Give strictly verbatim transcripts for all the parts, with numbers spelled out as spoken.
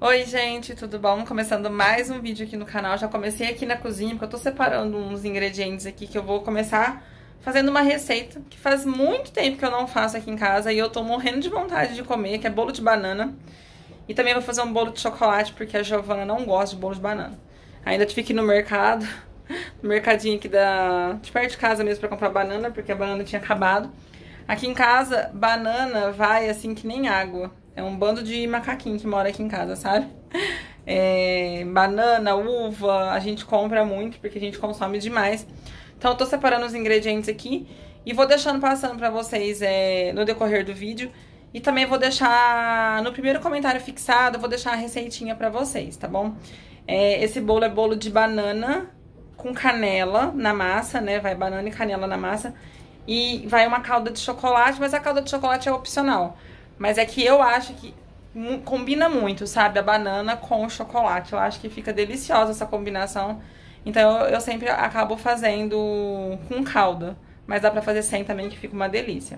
Oi gente, tudo bom? Começando mais um vídeo aqui no canal. Já comecei aqui na cozinha, porque eu tô separando uns ingredientes aqui que eu vou começar fazendo uma receita que faz muito tempo que eu não faço aqui em casa e eu tô morrendo de vontade de comer, que é bolo de banana. E também vou fazer um bolo de chocolate, porque a Giovana não gosta de bolo de banana. Ainda tive que ir no mercado, no mercadinho aqui da, de perto de casa mesmo pra comprar banana, porque a banana tinha acabado. Aqui em casa, banana vai assim que nem água. É um bando de macaquinho que mora aqui em casa, sabe? É, banana, uva, a gente compra muito porque a gente consome demais. Então eu tô separando os ingredientes aqui e vou deixando passando pra vocês é, no decorrer do vídeo. E também vou deixar no primeiro comentário fixado, vou deixar a receitinha pra vocês, tá bom? É, esse bolo é bolo de banana com canela na massa, né? Vai banana e canela na massa. E vai uma calda de chocolate, mas a calda de chocolate é opcional. Mas é que eu acho que combina muito, sabe? A banana com o chocolate. Eu acho que fica deliciosa essa combinação. Então eu, eu sempre acabo fazendo com calda. Mas dá pra fazer sem também, que fica uma delícia.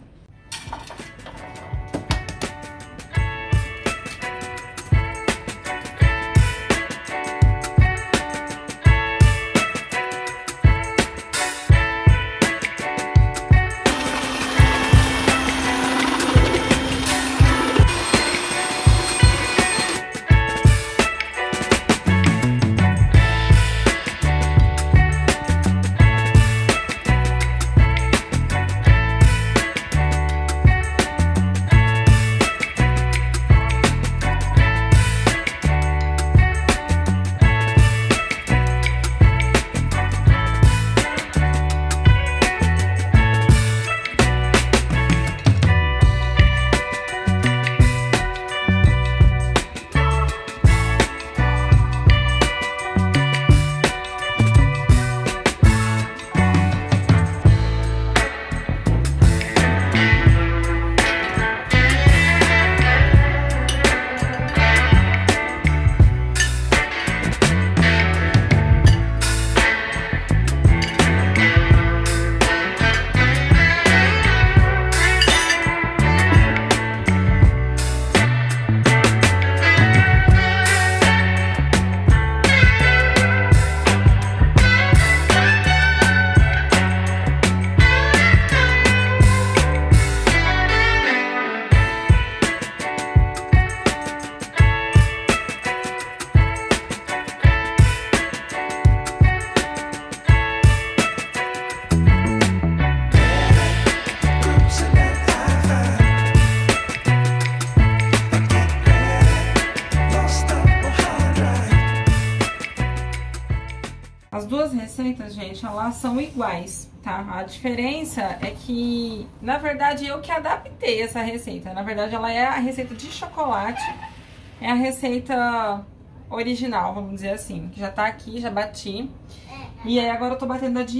As duas receitas, gente, elas são iguais, tá? A diferença é que, na verdade, eu que adaptei essa receita. Na verdade, ela é a receita de chocolate, é a receita original, vamos dizer assim. Que já tá aqui, já bati. E aí agora eu tô batendo a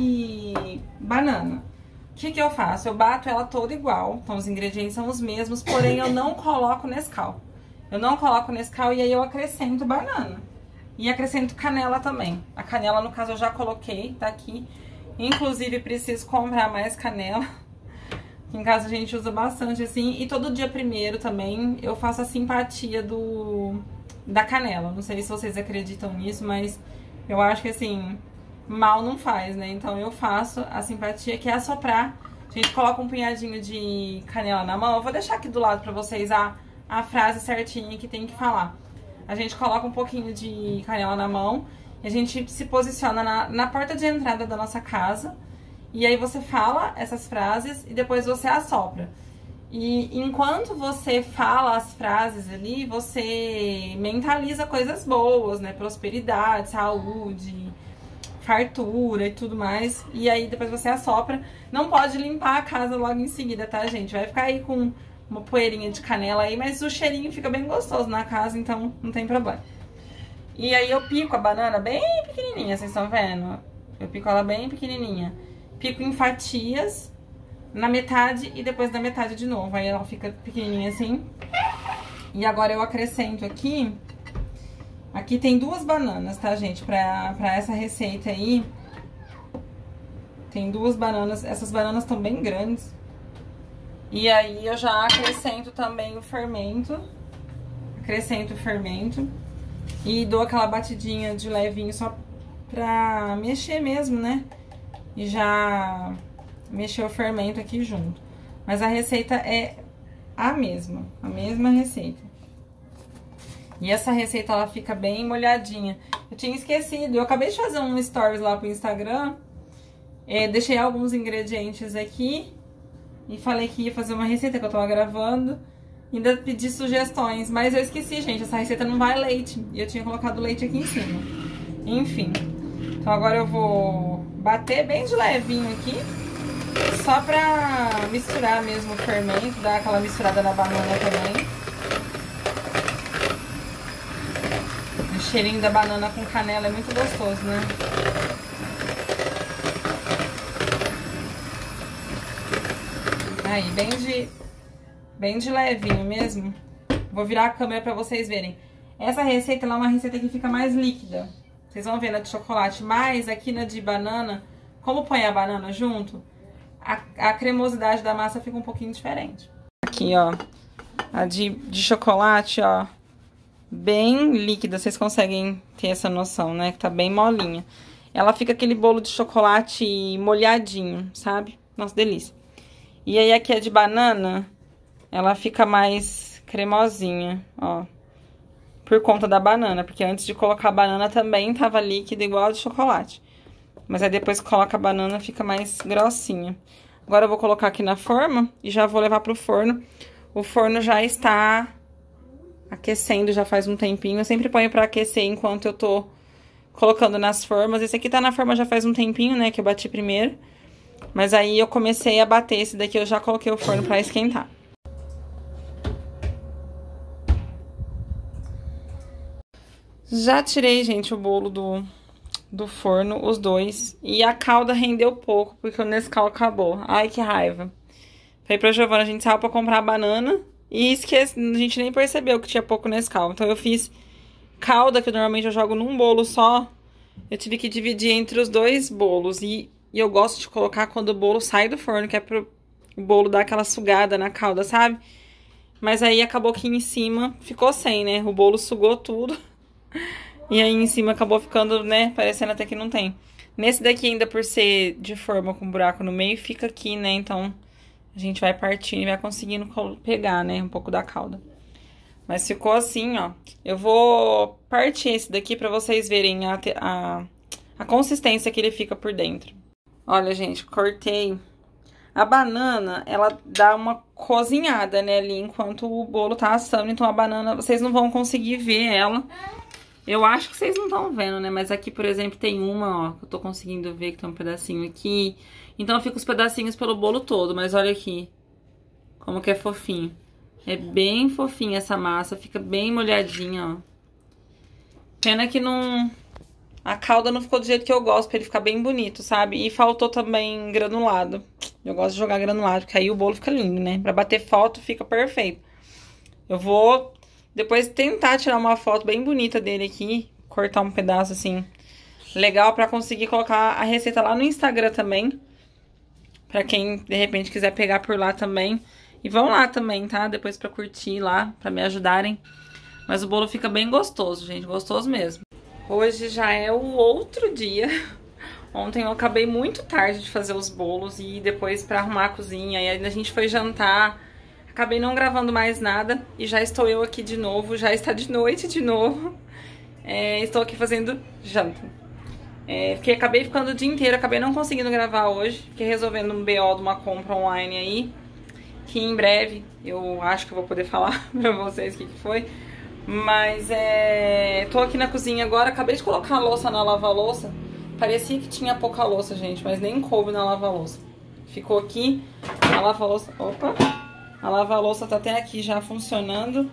de banana. O que que eu faço? Eu bato ela toda igual, então os ingredientes são os mesmos, porém eu não coloco Nescau. Eu não coloco Nescau e aí eu acrescento banana. E acrescento canela também. A canela, no caso, eu já coloquei, tá aqui. Inclusive, preciso comprar mais canela. Aqui em casa a gente usa bastante, assim. E todo dia primeiro também eu faço a simpatia do da canela. Não sei se vocês acreditam nisso, mas eu acho que, assim, mal não faz, né? Então eu faço a simpatia, que é assoprar. A gente coloca um punhadinho de canela na mão. Eu vou deixar aqui do lado pra vocês a, a frase certinha que tem que falar. A gente coloca um pouquinho de canela na mão e a gente se posiciona na, na porta de entrada da nossa casa. E aí você fala essas frases e depois você assopra. E enquanto você fala as frases ali, você mentaliza coisas boas, né? Prosperidade, saúde, fartura e tudo mais. E aí depois você assopra. Não pode limpar a casa logo em seguida, tá, gente? Vai ficar aí com uma poeirinha de canela aí, mas o cheirinho fica bem gostoso na casa, então não tem problema. E aí eu pico a banana bem pequenininha, vocês estão vendo? Eu pico ela bem pequenininha. Pico em fatias, na metade e depois da metade de novo. Aí ela fica pequenininha assim. E agora eu acrescento aqui... Aqui tem duas bananas, tá, gente? Pra, pra essa receita aí. Tem duas bananas. Essas bananas estão bem grandes. E aí eu já acrescento também o fermento. acrescento o fermento e dou aquela batidinha de levinho só pra mexer mesmo, né? E já mexer o fermento aqui junto. Mas a receita é a mesma, a mesma receita. E essa receita, ela fica bem molhadinha. Eu tinha esquecido, eu acabei de fazer um stories lá pro Instagram. É, deixei alguns ingredientes aqui. E falei que ia fazer uma receita que eu tava gravando. Ainda pedi sugestões, mas eu esqueci, gente. Essa receita não vai leite. E eu tinha colocado leite aqui em cima. Enfim. Então agora eu vou bater bem de levinho aqui. Só pra misturar mesmo o fermento. Dar aquela misturada na banana também. O cheirinho da banana com canela é muito gostoso, né? Aí, bem de, bem de levinho mesmo. Vou virar a câmera pra vocês verem. Essa receita ela é uma receita que fica mais líquida. Vocês vão ver na de chocolate. Mas aqui na de banana, como põe a banana junto, a, a cremosidade da massa fica um pouquinho diferente. Aqui, ó. A de, de chocolate, ó. Bem líquida. Vocês conseguem ter essa noção, né? Que tá bem molinha. Ela fica aquele bolo de chocolate molhadinho, sabe? Nossa, delícia. E aí aqui a de banana, ela fica mais cremosinha, ó. Por conta da banana, porque antes de colocar a banana também tava líquida igual a de chocolate. Mas aí depois que coloca a banana fica mais grossinha. Agora eu vou colocar aqui na forma e já vou levar pro forno. O forno já está aquecendo já faz um tempinho. Eu sempre ponho pra aquecer enquanto eu tô colocando nas formas. Esse aqui tá na forma já faz um tempinho, né, que eu bati primeiro. Mas aí eu comecei a bater esse daqui, eu já coloquei o forno pra esquentar. Já tirei, gente, o bolo do, do forno, os dois. E a calda rendeu pouco, porque o Nescau acabou. Ai, que raiva. Falei pra Giovana, a gente saiu pra comprar a banana e esqueci, a gente nem percebeu que tinha pouco Nescau. Então eu fiz calda, que normalmente eu jogo num bolo só. Eu tive que dividir entre os dois bolos e... E eu gosto de colocar quando o bolo sai do forno, que é pro o bolo dar aquela sugada na calda, sabe? Mas aí acabou que em cima ficou sem, né? O bolo sugou tudo. E aí em cima acabou ficando, né? Parecendo até que não tem. Nesse daqui ainda por ser de forma com buraco no meio, fica aqui, né? Então a gente vai partindo e vai conseguindo pegar, né? Um pouco da calda. Mas ficou assim, ó. Eu vou partir esse daqui pra vocês verem a, a, a consistência que ele fica por dentro. Olha, gente, cortei. A banana, ela dá uma cozinhada, né, ali, enquanto o bolo tá assando. Então, a banana, vocês não vão conseguir ver ela. Eu acho que vocês não estão vendo, né? Mas aqui, por exemplo, tem uma, ó, que eu tô conseguindo ver que tem um pedacinho aqui. Então, fica os pedacinhos pelo bolo todo. Mas olha aqui, como que é fofinho. É bem fofinha essa massa, fica bem molhadinha, ó. Pena que não... A calda não ficou do jeito que eu gosto, pra ele ficar bem bonito, sabe? E faltou também granulado. Eu gosto de jogar granulado, porque aí o bolo fica lindo, né? Pra bater foto, fica perfeito. Eu vou depois tentar tirar uma foto bem bonita dele aqui. Cortar um pedaço, assim, legal, pra conseguir colocar a receita lá no Instagram também. Pra quem, de repente, quiser pegar por lá também. E vão lá também, tá? Depois pra curtir lá, pra me ajudarem. Mas o bolo fica bem gostoso, gente. Gostoso mesmo. Hoje já é o outro dia. Ontem eu acabei muito tarde de fazer os bolos e depois pra arrumar a cozinha. E aí a gente foi jantar. Acabei não gravando mais nada e já estou eu aqui de novo. Já está de noite de novo. É, estou aqui fazendo janta. É, porque acabei ficando o dia inteiro. Acabei não conseguindo gravar hoje. Fiquei resolvendo um B O de uma compra online aí. Que em breve eu acho que eu vou poder falar pra vocês o que, que foi. Mas é... tô aqui na cozinha agora, acabei de colocar a louça na lava-louça. Parecia que tinha pouca louça, gente, mas nem coube na lava-louça. Ficou aqui, a lava-louça... Opa! A lava-louça tá até aqui já funcionando.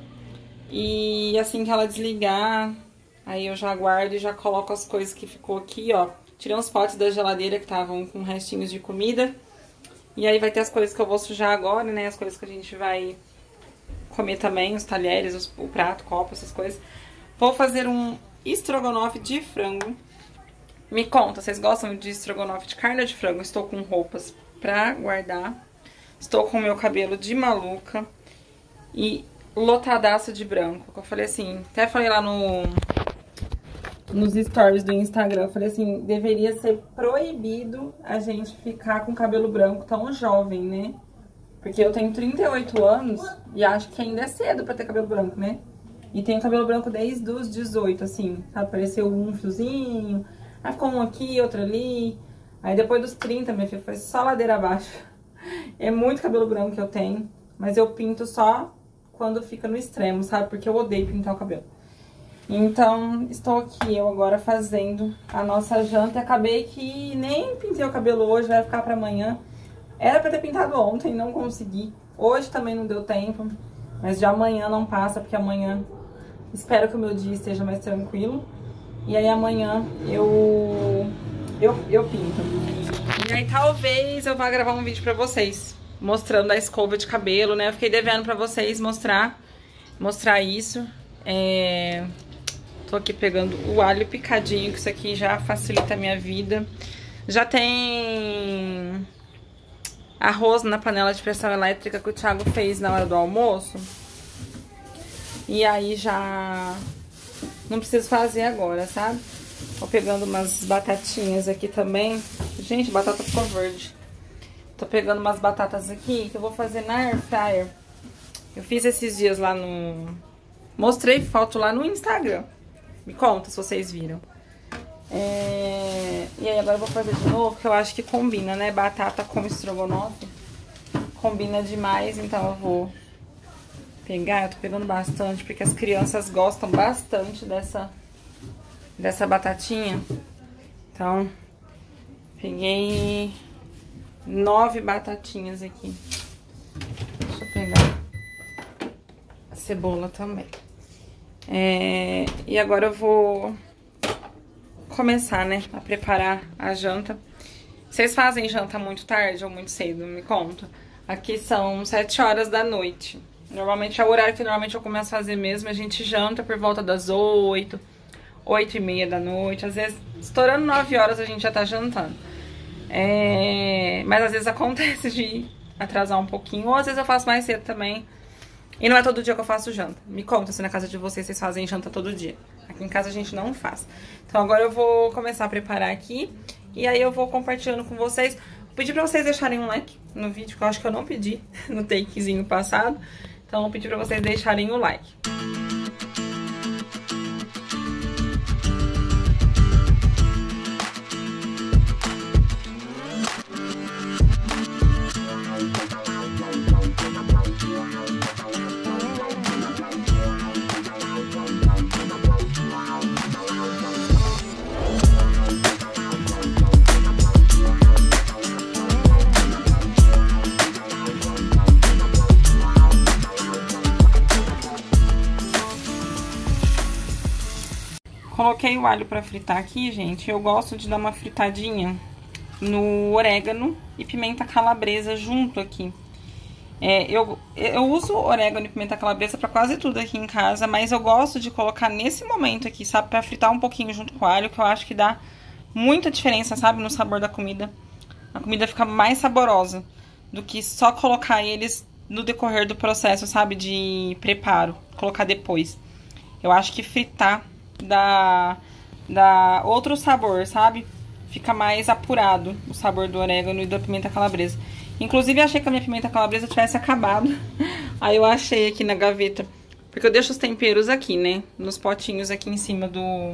E assim que ela desligar, aí eu já guardo e já coloco as coisas que ficou aqui, ó. Tirei uns potes da geladeira que estavam com restinhos de comida. E aí vai ter as coisas que eu vou sujar agora, né? As coisas que a gente vai... comer também, os talheres, os, o prato, copo, essas coisas. Vou fazer um estrogonofe de frango. Me conta, vocês gostam de estrogonofe de carne ou de frango? Estou com roupas pra guardar. Estou com o meu cabelo de maluca. E lotadaço de branco. Eu falei assim, até falei lá no nos stories do Instagram, eu falei assim, deveria ser proibido a gente ficar com cabelo branco tão jovem, né? Porque eu tenho trinta e oito anos e acho que ainda é cedo pra ter cabelo branco, né? E tenho cabelo branco desde os dezoito, assim, sabe? Apareceu um fiozinho, aí ficou um aqui, outro ali. Aí depois dos trinta, minha filha, foi só ladeira abaixo. É muito cabelo branco que eu tenho, mas eu pinto só quando fica no extremo, sabe? Porque eu odeio pintar o cabelo. Então, estou aqui eu agora fazendo a nossa janta. Acabei que nem pintei o cabelo hoje, vai ficar pra amanhã. Era pra ter pintado ontem, não consegui. Hoje também não deu tempo, mas de amanhã não passa, porque amanhã espero que o meu dia esteja mais tranquilo. E aí amanhã eu, eu, eu pinto. E aí talvez eu vá gravar um vídeo pra vocês, mostrando a escova de cabelo, né? Eu fiquei devendo pra vocês mostrar, mostrar isso. É... Tô aqui pegando o alho picadinho, que isso aqui já facilita a minha vida. Já tem arroz na panela de pressão elétrica que o Thiago fez na hora do almoço. E aí já não preciso fazer agora, sabe? Tô pegando umas batatinhas aqui também. Gente, batata ficou verde. Tô pegando umas batatas aqui que eu vou fazer na air fryer. Eu fiz esses dias lá no... Mostrei foto lá no Instagram. Me conta se vocês viram. É... E aí agora eu vou fazer de novo, que eu acho que combina, né? Batata com estrogonofe. Combina demais, então eu vou pegar. Eu tô pegando bastante, porque as crianças gostam bastante dessa, dessa batatinha. Então, peguei nove batatinhas aqui. Deixa eu pegar a cebola também. É, e agora eu vou começar, né, a preparar a janta. Vocês fazem janta muito tarde ou muito cedo? Me conta. Aqui são sete horas da noite. Normalmente é o horário que normalmente eu começo a fazer mesmo. A gente janta por volta das oito, oito e meia da noite. Às vezes, estourando nove horas, a gente já tá jantando. É, mas às vezes acontece de atrasar um pouquinho. Ou às vezes eu faço mais cedo também. E não é todo dia que eu faço janta. Me conta se na casa de vocês vocês fazem janta todo dia. Aqui em casa a gente não faz. Então agora eu vou começar a preparar aqui. E aí eu vou compartilhando com vocês. Vou pedir pra vocês deixarem um like no vídeo, que eu acho que eu não pedi no takezinho passado. Então eu vou pedir pra vocês deixarem o like. Coloquei o alho pra fritar aqui, gente. Eu gosto de dar uma fritadinha no orégano e pimenta calabresa junto aqui. É, eu, eu uso orégano e pimenta calabresa pra quase tudo aqui em casa, mas eu gosto de colocar nesse momento aqui, sabe? Pra fritar um pouquinho junto com o alho, que eu acho que dá muita diferença, sabe? No sabor da comida. A comida fica mais saborosa do que só colocar eles no decorrer do processo, sabe? De preparo, colocar depois. Eu acho que fritar dá, dá outro sabor, sabe? Fica mais apurado o sabor do orégano e da pimenta calabresa. Inclusive, eu achei que a minha pimenta calabresa tivesse acabado. Aí eu achei aqui na gaveta. Porque eu deixo os temperos aqui, né? Nos potinhos aqui em cima do...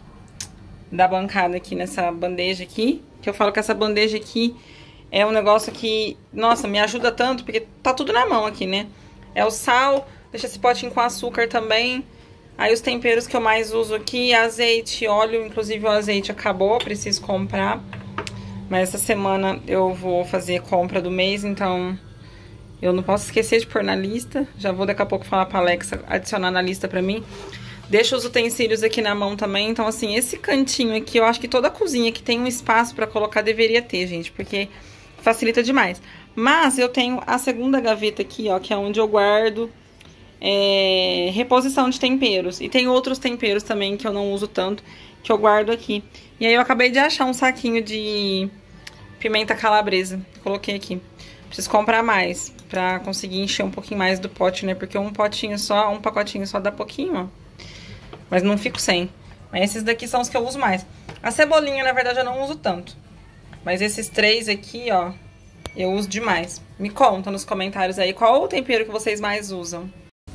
da bancada aqui, nessa bandeja aqui. Que eu falo que essa bandeja aqui é um negócio que, nossa, me ajuda tanto. Porque tá tudo na mão aqui, né? É o sal, deixa esse potinho com açúcar também. Aí os temperos que eu mais uso aqui, azeite, óleo, inclusive o azeite acabou, preciso comprar. Mas essa semana eu vou fazer compra do mês, então eu não posso esquecer de pôr na lista. Já vou daqui a pouco falar pra Alexa adicionar na lista pra mim. Deixo os utensílios aqui na mão também, então assim, esse cantinho aqui, eu acho que toda cozinha que tem um espaço pra colocar deveria ter, gente, porque facilita demais. Mas eu tenho a segunda gaveta aqui, ó, que é onde eu guardo... É, reposição de temperos. E tem outros temperos também que eu não uso tanto, que eu guardo aqui. E aí eu acabei de achar um saquinho de pimenta calabresa. Coloquei aqui. Preciso comprar mais pra conseguir encher um pouquinho mais do pote, né? Porque um potinho só, um pacotinho só dá pouquinho, ó. Mas não fico sem. Mas esses daqui são os que eu uso mais. A cebolinha, na verdade, eu não uso tanto. Mas esses três aqui, ó, eu uso demais. Me conta nos comentários aí qual o tempero que vocês mais usam.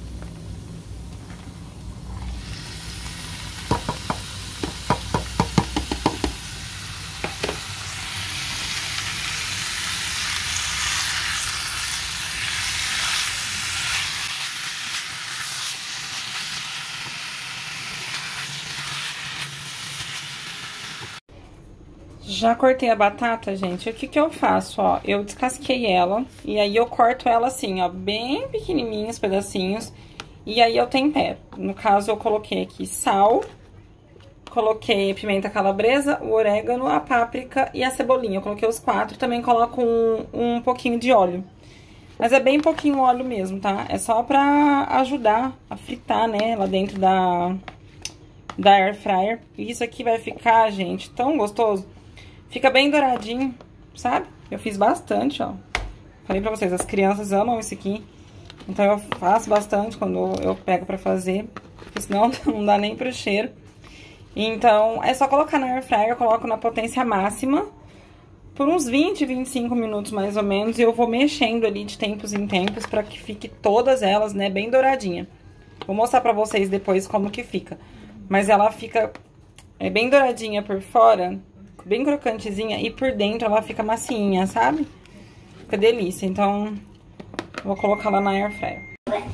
Já cortei a batata, gente. O que que eu faço, ó? Eu descasquei ela e aí eu corto ela assim, ó, bem pequenininhos pedacinhos. E aí eu tempero. No caso, eu coloquei aqui sal, coloquei pimenta calabresa, o orégano, a páprica e a cebolinha. Eu coloquei os quatro. Também coloco um, um pouquinho de óleo. Mas é bem pouquinho óleo mesmo, tá? É só pra ajudar a fritar, né, lá dentro da, da air fryer. E isso aqui vai ficar, gente, tão gostoso. Fica bem douradinho, sabe? Eu fiz bastante, ó. Falei pra vocês, as crianças amam isso aqui. Então eu faço bastante quando eu pego pra fazer. Porque senão não dá nem pro cheiro. Então é só colocar na air fryer, eu coloco na potência máxima. Por uns vinte, vinte e cinco minutos mais ou menos. E eu vou mexendo ali de tempos em tempos pra que fique todas elas, né, bem douradinha. Vou mostrar pra vocês depois como que fica. Mas ela fica é, bem douradinha por fora, bem crocantezinha, e por dentro ela fica massinha, sabe? Fica delícia. Então, vou colocar lá na air fryer.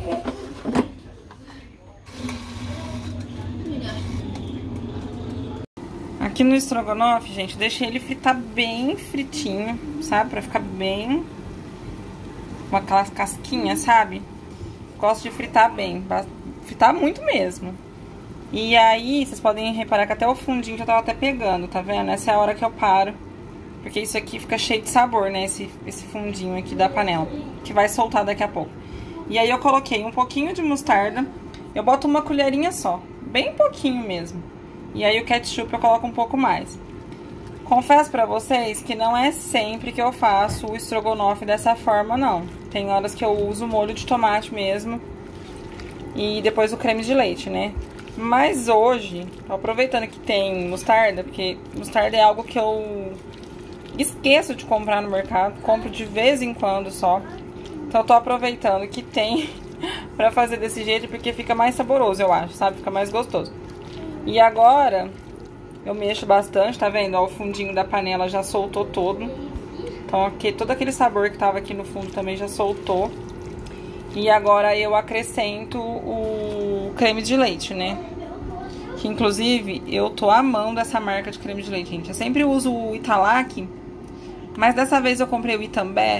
Aqui no estrogonofe, gente, eu deixei ele fritar bem fritinho, sabe? Pra ficar bem... com aquelas casquinhas, sabe? Gosto de fritar bem, fritar muito mesmo. E aí, vocês podem reparar que até o fundinho já tava até pegando, tá vendo? Essa é a hora que eu paro, porque isso aqui fica cheio de sabor, né? Esse, esse fundinho aqui da panela, que vai soltar daqui a pouco. E aí eu coloquei um pouquinho de mostarda, eu boto uma colherinha só, bem pouquinho mesmo. E aí o ketchup eu coloco um pouco mais. Confesso pra vocês que não é sempre que eu faço o estrogonofe dessa forma, não. Tem horas que eu uso molho de tomate mesmo e depois o creme de leite, né? Mas hoje, aproveitando que tem mostarda, porque mostarda é algo que eu esqueço de comprar no mercado, compro de vez em quando só. Então eu tô aproveitando que tem pra fazer desse jeito, porque fica mais saboroso, eu acho, sabe? Fica mais gostoso. E agora, eu mexo bastante, tá vendo? Ó, o fundinho da panela já soltou todo. Então aqui, todo aquele sabor que tava aqui no fundo também já soltou. E agora eu acrescento o creme de leite, né? Que inclusive eu tô amando essa marca de creme de leite, gente. Eu sempre uso o Italac, mas dessa vez eu comprei o Itambé.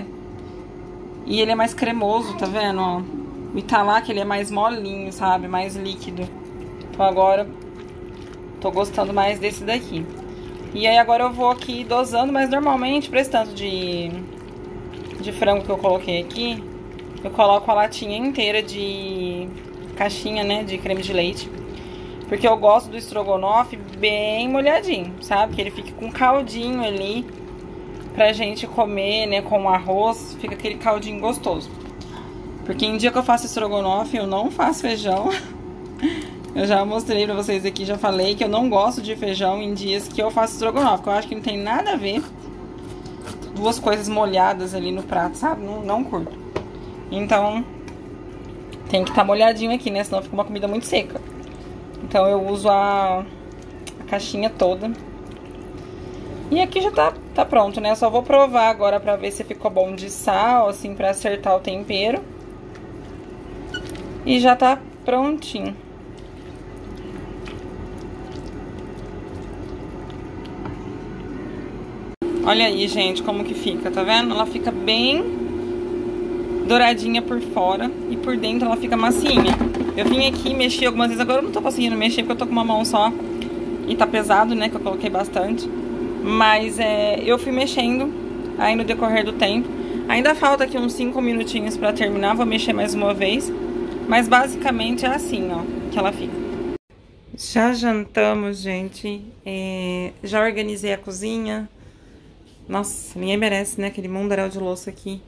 E ele é mais cremoso, tá vendo? Ó, o Italac ele é mais molinho, sabe? Mais líquido. Então agora tô gostando mais desse daqui. E aí agora eu vou aqui dosando, mas normalmente pra esse tanto de, de frango que eu coloquei aqui, eu coloco a latinha inteira de caixinha, né, de creme de leite. Porque eu gosto do estrogonofe bem molhadinho, sabe? Que ele fique com caldinho ali pra gente comer, né, com arroz. Fica aquele caldinho gostoso. Porque em dia que eu faço estrogonofe, eu não faço feijão. Eu já mostrei pra vocês aqui, já falei que eu não gosto de feijão em dias que eu faço estrogonofe. Porque eu acho que não tem nada a ver duas coisas molhadas ali no prato, sabe? Não, não curto. Então, tem que estar molhadinho aqui, né? Senão fica uma comida muito seca. Então, eu uso a, a caixinha toda. E aqui já tá, tá pronto, né? Eu só vou provar agora pra ver se ficou bom de sal, assim, pra acertar o tempero. E já tá prontinho. Olha aí, gente, como que fica, tá vendo? Ela fica bem douradinha por fora e por dentro ela fica massinha. Eu vim aqui mexer algumas vezes, agora eu não tô conseguindo mexer porque eu tô com uma mão só e tá pesado, né, que eu coloquei bastante. Mas é, eu fui mexendo aí no decorrer do tempo. Ainda falta aqui uns cinco minutinhos pra terminar, vou mexer mais uma vez. Mas basicamente é assim, ó, que ela fica. Já jantamos, gente. É, já organizei a cozinha. Nossa, ninguém merece, né, aquele mundaréu de louça aqui.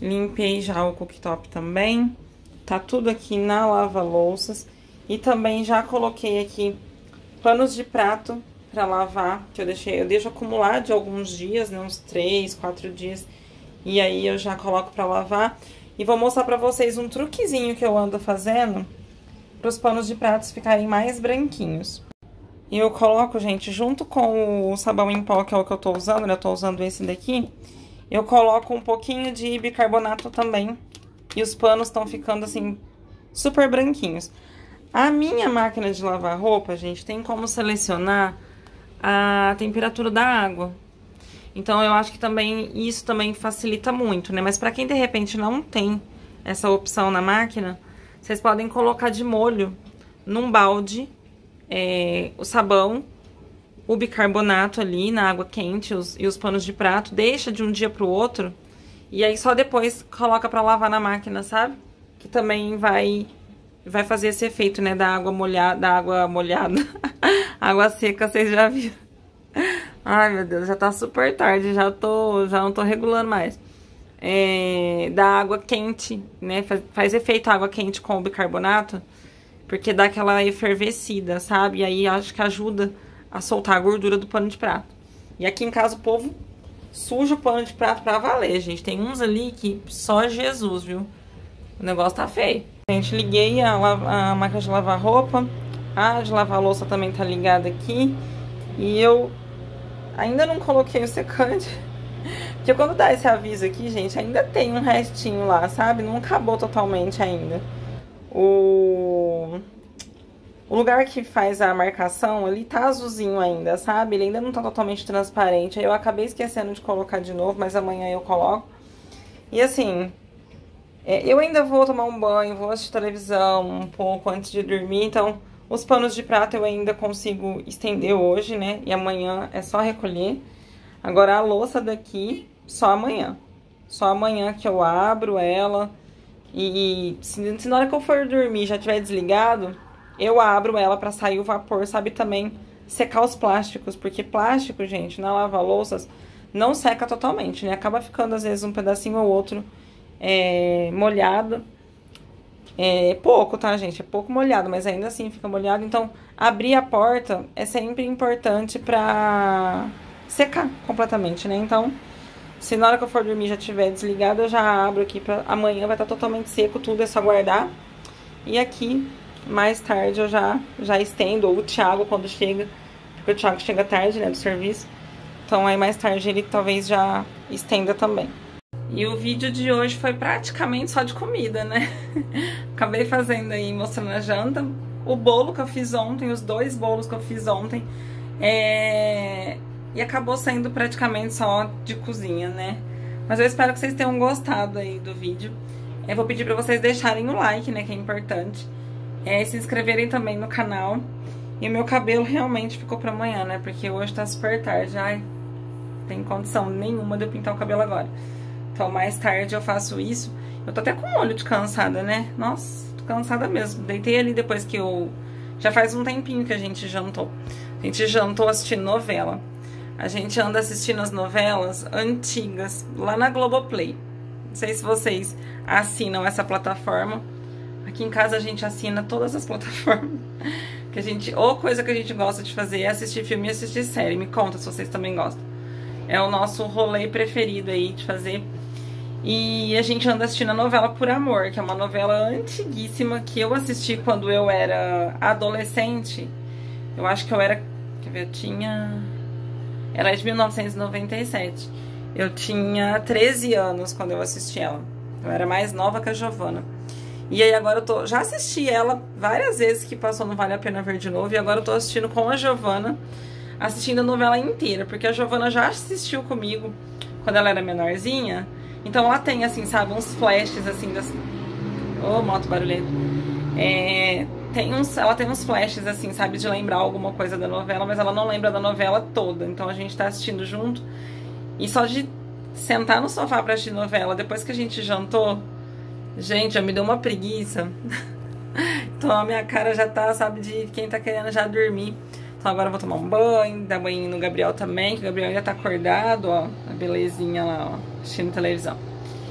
limpei já o cooktop também. Tá tudo aqui na lava-louças. E também já coloquei aqui panos de prato pra lavar, que eu deixei, eu deixo acumular de alguns dias, né, uns três, quatro dias. E aí eu já coloco pra lavar. E vou mostrar pra vocês um truquezinho que eu ando fazendo para os panos de pratos ficarem mais branquinhos. E eu coloco, gente, junto com o sabão em pó, que é o que eu tô usando, né? Eu tô usando esse daqui. Eu coloco um pouquinho de bicarbonato também. E os panos estão ficando, assim, super branquinhos. A minha máquina de lavar roupa, gente, tem como selecionar a temperatura da água. Então, eu acho que também isso também facilita muito, né? Mas pra quem, de repente, não tem essa opção na máquina, vocês podem colocar de molho num balde é, o sabão, o bicarbonato ali na água quente os, e os panos de prato. Deixa de um dia pro outro e aí só depois coloca pra lavar na máquina, sabe? Que também vai, vai fazer esse efeito, né? Da água molhada, da água molhada. Água seca, vocês já viram. Ai, meu Deus, já tá super tarde, já tô, já não tô regulando mais. É, da água quente, né? Faz, faz efeito a água quente com o bicarbonato, porque dá aquela efervescida, sabe? E aí acho que ajuda a soltar a gordura do pano de prato. E aqui em casa o povo suja o pano de prato pra valer, gente. Tem uns ali que só Jesus, viu? O negócio tá feio. Gente, liguei a, a máquina de lavar roupa. A de lavar louça também tá ligada aqui. E eu ainda não coloquei o secante. Porque quando dá esse aviso aqui, gente, ainda tem um restinho lá, sabe? Não acabou totalmente ainda. O, o lugar que faz a marcação, ele tá azulzinho ainda, sabe? Ele ainda não tá totalmente transparente. Aí eu acabei esquecendo de colocar de novo, mas amanhã eu coloco. E assim, é, eu ainda vou tomar um banho, vou assistir televisão um pouco antes de dormir, então os panos de prato eu ainda consigo estender hoje, né? E amanhã é só recolher. Agora a louça daqui, só amanhã. Só amanhã que eu abro ela. E se, se na hora que eu for dormir já tiver desligado, eu abro ela pra sair o vapor, sabe? Também secar os plásticos. Porque plástico, gente, na lava-louças não seca totalmente, né? Acaba ficando às vezes um pedacinho ou outro é, molhado. É pouco, tá, gente? É pouco molhado, mas ainda assim fica molhado. Então, abrir a porta é sempre importante pra secar completamente, né? Então, se na hora que eu for dormir já tiver desligado, eu já abro aqui pra amanhã vai estar totalmente seco tudo, é só guardar. E aqui, mais tarde, eu já, já estendo, ou o Thiago quando chega, porque o Thiago chega tarde, né, do serviço. Então, aí mais tarde ele talvez já estenda também. E o vídeo de hoje foi praticamente só de comida, né? Acabei fazendo aí, mostrando a janta. O bolo que eu fiz ontem, os dois bolos que eu fiz ontem. É... E acabou sendo praticamente só de cozinha, né? Mas eu espero que vocês tenham gostado aí do vídeo. Eu vou pedir pra vocês deixarem o like, né? Que é importante. É, se inscreverem também no canal. E o meu cabelo realmente ficou pra amanhã, né? Porque hoje tá super tarde. Ai, não tem condição nenhuma de eu pintar o cabelo agora. Então, mais tarde eu faço isso. Eu tô até com um olho de cansada, né? Nossa, tô cansada mesmo. Deitei ali depois que eu... Já faz um tempinho que a gente jantou. A gente jantou assistindo novela. A gente anda assistindo as novelas antigas, lá na Globoplay. Não sei se vocês assinam essa plataforma. Aqui em casa a gente assina todas as plataformas. Que a gente... Ou coisa que a gente gosta de fazer é assistir filme e assistir série. Me conta se vocês também gostam. É o nosso rolê preferido aí de fazer... E a gente anda assistindo a novela Por Amor, que é uma novela antiguíssima que eu assisti quando eu era adolescente. Eu acho que eu era... Quer ver? Eu tinha... Ela é de mil novecentos e noventa e sete. Eu tinha treze anos quando eu assisti ela. Eu era mais nova que a Giovana. E aí agora eu tô... Já assisti ela várias vezes que passou no Vale a Pena Ver de novo. E agora eu tô assistindo com a Giovana, assistindo a novela inteira. Porque a Giovana já assistiu comigo quando ela era menorzinha. Então ela tem, assim, sabe, uns flashes, assim, das... Ô, oh, moto barulhenta. É... Tem uns... Ela tem uns flashes, assim, sabe, de lembrar alguma coisa da novela, mas ela não lembra da novela toda. Então a gente tá assistindo junto. E só de sentar no sofá pra assistir novela, depois que a gente jantou, gente, já me deu uma preguiça. Então a minha cara já tá, sabe, de quem tá querendo já dormir. Então agora eu vou tomar um banho, dar banho no Gabriel também, que o Gabriel ainda tá acordado, ó, a belezinha lá, ó, assistindo televisão.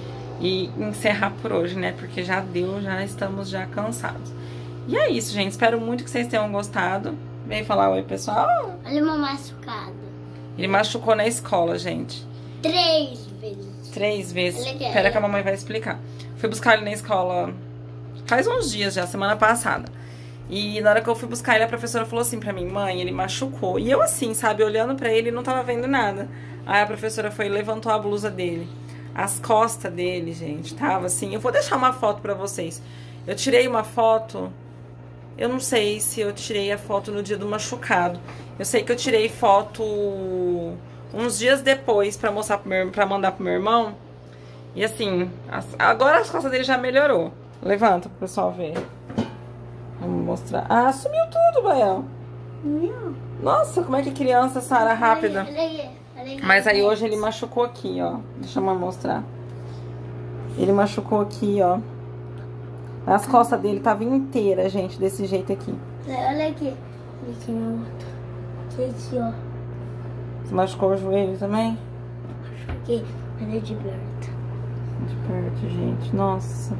e encerrar por hoje, né? Porque já deu, já estamos já cansados. E é isso, gente. Espero muito que vocês tenham gostado. Vem falar oi, pessoal. Olha o meu machucado. Ele machucou na escola, gente. Três vezes. Três vezes. Ele quer. Espera que a mamãe vai explicar. Fui buscar ele na escola faz uns dias já, semana passada. E na hora que eu fui buscar ele, a professora falou assim pra mim: mãe, ele machucou. E eu assim, sabe, olhando pra ele, não tava vendo nada. Aí a professora foi e levantou a blusa dele. As costas dele, gente, tava assim. Eu vou deixar uma foto pra vocês. Eu tirei uma foto. Eu não sei se eu tirei a foto no dia do machucado. Eu sei que eu tirei foto uns dias depois pra mostrar pro meu, pra mandar pro meu irmão. E assim, as, agora as costas dele já melhorou. Levanta pro pessoal ver. Vamos mostrar. Ah, sumiu tudo, Bael. Sumiu? Nossa, como é que criança sara rápida. Olha aí, olha aí. Mas aí hoje ele machucou aqui, ó. Deixa eu mostrar. Ele machucou aqui, ó. As costas dele estavam inteiras, gente, desse jeito aqui. Olha aqui. Aqui no outro. Aqui, ó. Você machucou o joelho também? Machuquei. Olha de perto. De perto, gente. Nossa.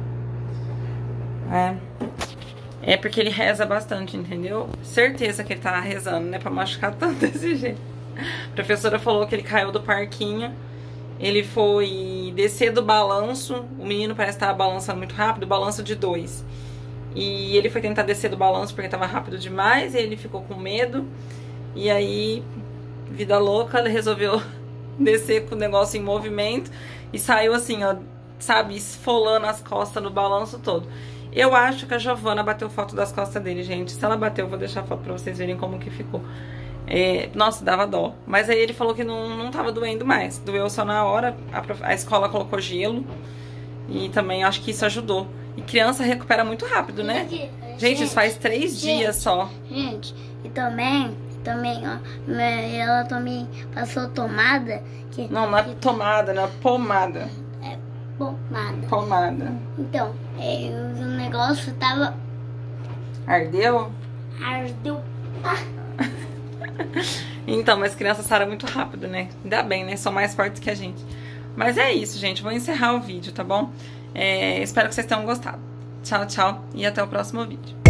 É. É porque ele reza bastante, entendeu? Certeza que ele tá rezando, né? Pra machucar tanto desse jeito. A professora falou que ele caiu do parquinho. Ele foi descer do balanço. O menino parece que tava balançando muito rápido. Balanço de dois. E ele foi tentar descer do balanço porque tava rápido demais. E ele ficou com medo. E aí, vida louca, ele resolveu descer com o negócio em movimento. E saiu assim, ó, sabe, esfolando as costas no balanço todo. Eu acho que a Giovana bateu foto das costas dele, gente. Se ela bateu, eu vou deixar a foto pra vocês verem como que ficou. É, nossa, dava dó. Mas aí ele falou que não, não tava doendo mais. Doeu só na hora. A, a escola colocou gelo. E também acho que isso ajudou. E criança recupera muito rápido, né? Gente, Gente, isso faz três gente, dias só. Gente, e também, também, ó, ela também passou tomada. Que, Não, não é que, tomada, não é pomada. É pomada. Pomada. Então, é, o negócio tava... Ardeu? Ardeu. Ah. Então, mas criança sara muito rápido, né? Ainda bem, né? São mais fortes que a gente. Mas é isso, gente. Vou encerrar o vídeo, tá bom? É, espero que vocês tenham gostado. Tchau, tchau. E até o próximo vídeo.